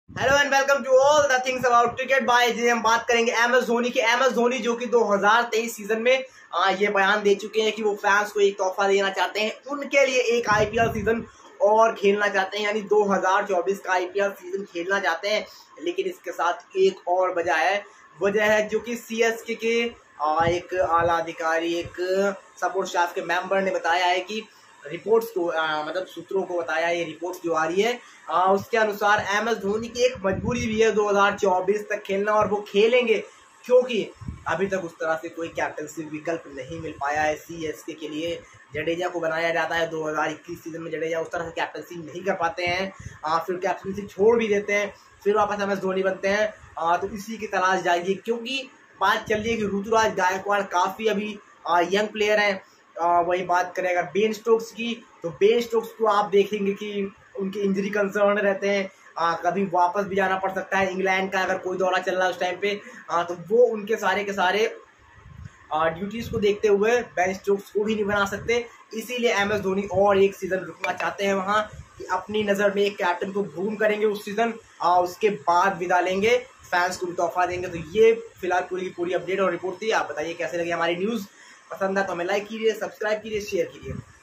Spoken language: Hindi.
Hello and welcome to all the things about cricket by जी। हम बात करेंगे एम एस धोनी की। एम एस धोनी जो कि 2023 सीजन में ये बयान दे चुके हैं कि वो फैंस को एक तोहफा देना चाहते हैं, उनके लिए एक आईपीएल सीजन और खेलना चाहते हैं, यानी 2024 का आईपीएल सीजन खेलना चाहते हैं। लेकिन इसके साथ एक और वजह है जो कि सीएसके के एक आला अधिकारी, एक सपोर्ट स्टाफ के मेंबर ने बताया है कि रिपोर्ट्स को मतलब सूत्रों को बताया, ये रिपोर्ट्स जो आ रही है उसके अनुसार एम एस धोनी की एक मजबूरी भी है 2024 तक खेलना, और वो खेलेंगे क्योंकि अभी तक उस तरह से कोई कैप्टनसी विकल्प नहीं मिल पाया है सीएसके के लिए। जडेजा को बनाया जाता है 2021 सीजन में, जडेजा उस तरह से कैप्टनसी नहीं कर पाते हैं, फिर कैप्टनसी छोड़ भी देते हैं, फिर वापस एम एस धोनी बनते हैं। तो इसी की तलाश जाएगी, क्योंकि बात चल रही है कि ऋतुराज गायकवाड़ काफ़ी अभी यंग प्लेयर हैं। वही बात करें अगर बेन स्टोक्स की, तो बेन स्टोक्स को आप देखेंगे कि उनके इंजरी कंसर्न रहते हैं, कभी वापस भी जाना पड़ सकता है। इंग्लैंड का अगर कोई दौरा चल रहा है उस टाइम पे, तो वो उनके सारे के सारे ड्यूटीज को देखते हुए बेन स्टोक्स को भी नहीं बना सकते। इसीलिए एम एस धोनी और एक सीजन रुकना चाहते हैं वहां, कि अपनी नज़र में एक कैप्टन को ग्रूम करेंगे उस सीजन, उसके बाद विदा लेंगे, फैंस को भी तोहफा देंगे। तो ये फिलहाल पूरी की पूरी अपडेट और रिपोर्ट थी। आप बताइए कैसे लगी हमारी न्यूज़। पसंद है तो हमें लाइक कीजिए, सब्सक्राइब कीजिए, शेयर कीजिए।